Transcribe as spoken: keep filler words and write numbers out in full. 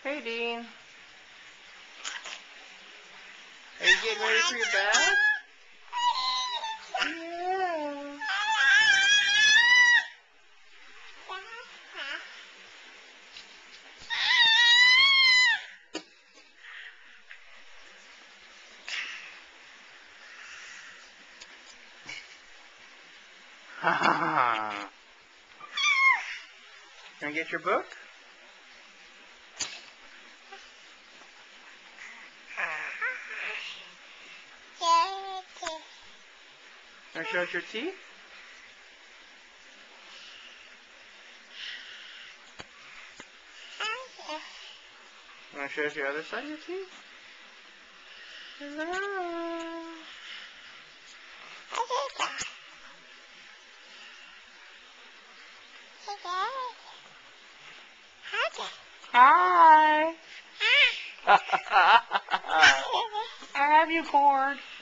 Hey, Dean. Are you getting ready for your bath? Yeah. Ha ha ha. Gonna get your book? Wanna show us your teeth? Wanna show us your other side of your teeth? Hello. Hi. I have you, Cord.